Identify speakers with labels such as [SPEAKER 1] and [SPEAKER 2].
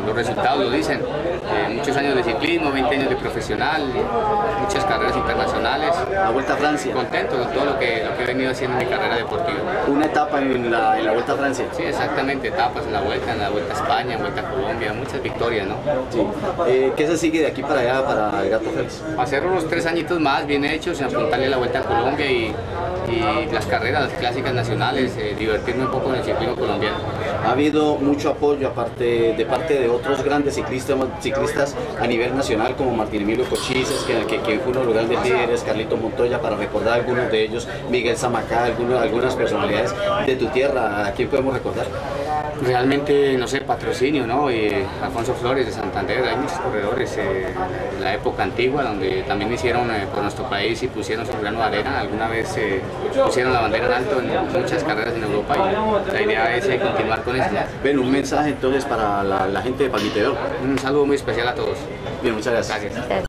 [SPEAKER 1] los resultados lo dicen. Muchos años de ciclismo, 20 años de profesional, muchas carreras internacionales.
[SPEAKER 2] La Vuelta a Francia.
[SPEAKER 1] Contento con todo lo que he venido haciendo en mi carrera deportiva.
[SPEAKER 2] Una etapa en la Vuelta a Francia.
[SPEAKER 1] Sí, exactamente, etapas en la Vuelta a España, en Vuelta a Colombia, muchas victorias, ¿no?
[SPEAKER 2] Sí. ¿Qué se sigue de aquí para allá para el Gato Félix?
[SPEAKER 1] Hacer unos 3 añitos más bien hechos, apuntarle a la Vuelta a Colombia y las carreras, las clásicas nacionales, divertirme un poco en el ciclismo colombiano.
[SPEAKER 2] Ha habido mucho apoyo de parte de otros grandes ciclistas a nivel nacional como Martín Emilio Cochise, que fue uno de los grandes líderes, Carlito Montoya, para recordar algunos de ellos, Miguel Zamacá, algunas personalidades de tu tierra. ¿A quién podemos recordar?
[SPEAKER 1] Realmente, no sé, patrocinio, ¿no? Alfonso Flores de Santander, hay muchos corredores de la época antigua donde también hicieron por nuestro país y pusieron su grano de arena. Alguna vez pusieron la bandera en alto en muchas carreras en Europa y la idea es continuar con eso.
[SPEAKER 2] Ven, un mensaje entonces para la gente de Palmito de Oro.
[SPEAKER 1] Un saludo muy especial a todos.
[SPEAKER 2] Bien, muchas gracias.
[SPEAKER 1] Gracias.